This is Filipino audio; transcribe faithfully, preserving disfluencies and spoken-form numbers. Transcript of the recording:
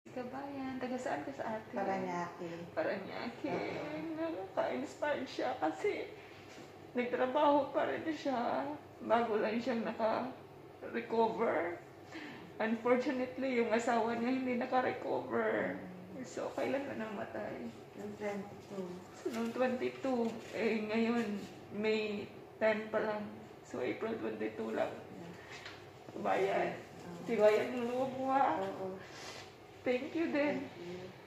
Kabayan, taga saan ka sa ate? Paranaque. Paranaque. Nakaka-inspired siya kasi nagtrabaho pa rin siya bago lang siyang naka-recover. Unfortunately, yung asawa niya hindi naka-recover. So, kailan na namatay? Noong twenty-two. So, noong twenty-two, eh ngayon, May ten pa lang. So, April twenty-two lang. Bayan. Tiwayan ng loob mo ha. Oo. Thank you din. Thank you.